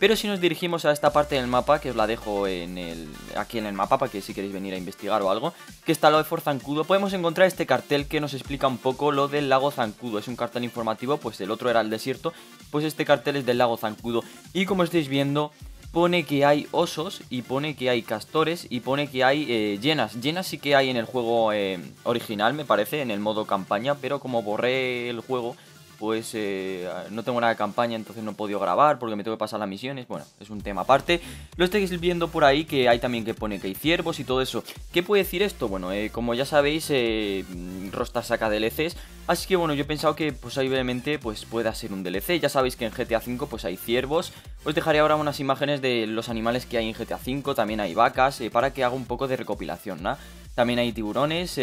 Pero si nos dirigimos a esta parte del mapa, que os la dejo aquí en el mapa para que si queréis venir a investigar o algo, que está lo de Fort Zancudo, podemos encontrar este cartel que nos explica un poco lo del lago Zancudo. Es un cartel informativo, pues el otro era el desierto, pues este cartel es del lago Zancudo. Y como estáis viendo, pone que hay osos y pone que hay castores y pone que hay llenas. Llenas sí que hay en el juego original, me parece, en el modo campaña, pero como borré el juego, pues no tengo nada de campaña, entonces no he podido grabar porque me tengo que pasar las misiones. Bueno, es un tema aparte. Lo estáis viendo por ahí que hay también que pone que hay ciervos y todo eso. ¿Qué puede decir esto? Bueno, como ya sabéis, Rockstar saca DLCs. Así que bueno, yo he pensado que posiblemente pues pueda ser un DLC. Ya sabéis que en GTA V pues hay ciervos. Os dejaré ahora unas imágenes de los animales que hay en GTA V. También hay vacas, para que haga un poco de recopilación, ¿no? También hay tiburones,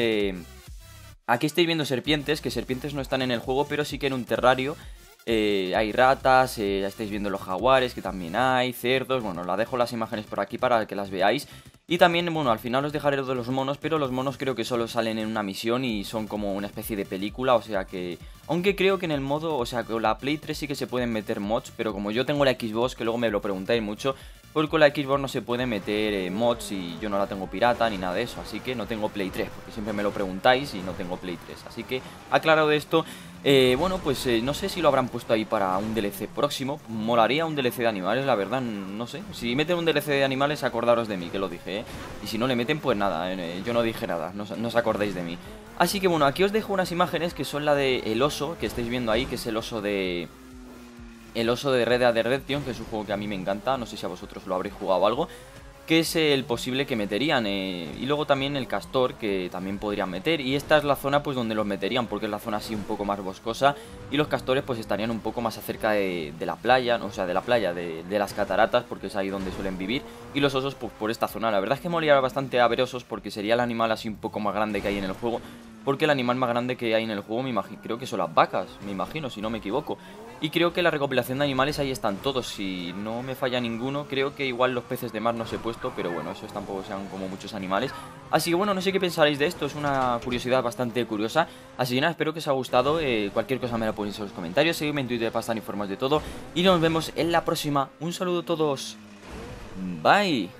aquí estáis viendo serpientes, que serpientes no están en el juego, pero sí que en un terrario. Hay ratas, ya estáis viendo los jaguares, que también hay, cerdos. Bueno, la dejo las imágenes por aquí para que las veáis. Y también, bueno, al final os dejaré lo de los monos, pero los monos creo que solo salen en una misión y son como una especie de película, o sea que... Aunque creo que en el modo, o sea, con la Play 3 sí que se pueden meter mods, pero como yo tengo la Xbox, que luego me lo preguntáis mucho, porque con la Xbox no se puede meter mods y yo no la tengo pirata ni nada de eso, así que no tengo Play 3, porque siempre me lo preguntáis y no tengo Play 3. Así que, aclarado esto, bueno, pues no sé si lo habrán puesto ahí para un DLC próximo. Molaría un DLC de animales, la verdad, no sé. Si meten un DLC de animales, acordaros de mí, que lo dije, ¿eh? Y si no le meten, pues nada, yo no dije nada, no os acordéis de mí. Así que bueno, aquí os dejo unas imágenes que son la de el oso, que estáis viendo ahí, que es el oso de... El oso de Red Dead Redemption, que es un juego que a mí me encanta, no sé si a vosotros lo habréis jugado o algo, que es el posible que meterían, y luego también el castor, que también podrían meter, y esta es la zona pues donde los meterían, porque es la zona así un poco más boscosa, y los castores pues estarían un poco más acerca de la playa, o sea, de la playa, de las cataratas, porque es ahí donde suelen vivir, y los osos pues por esta zona. La verdad es que molaría bastante a ver osos, porque sería el animal así un poco más grande que hay en el juego, porque el animal más grande que hay en el juego, me imagino, creo que son las vacas, me imagino, si no me equivoco. Y creo que la recopilación de animales ahí están todos, si no me falla ninguno. Creo que igual los peces de mar no se he puesto, pero bueno, esos tampoco sean como muchos animales. Así que bueno, no sé qué pensaréis de esto, es una curiosidad bastante curiosa. Así que nada, espero que os haya gustado, cualquier cosa me la ponéis en los comentarios, seguidme en Twitter para estar informados de todo. Y nos vemos en la próxima, un saludo a todos, bye.